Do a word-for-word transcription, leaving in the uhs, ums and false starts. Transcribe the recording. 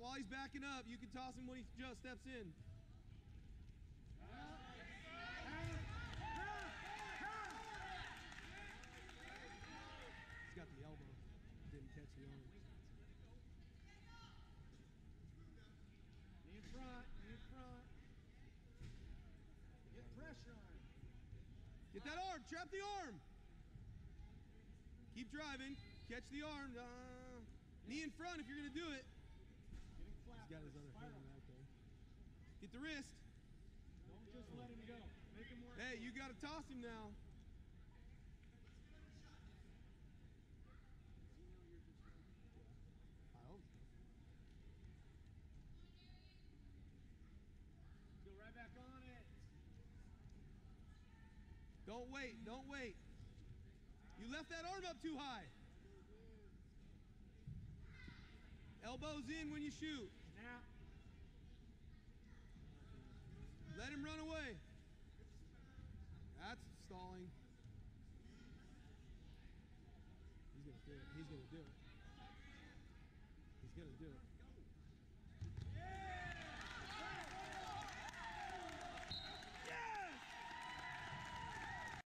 while he's backing up, you can toss him when he just steps in. He's got the elbow. Didn't catch the arm. Knee in front, knee in front. Get pressure on him. Get that arm, trap the arm. Keep driving, catch the arm. Uh, knee in front if you're gonna do it. Getting flat. He's got his other hand out there. Get the wrist. Don't just let him go. Make him work. Hey, you gotta toss him now. I hope so. Go right back on it. Don't wait, don't wait. You left that arm up too high. Elbows in when you shoot. Snap. Let him run away. That's stalling. He's gonna do it. He's gonna do it. He's gonna do it.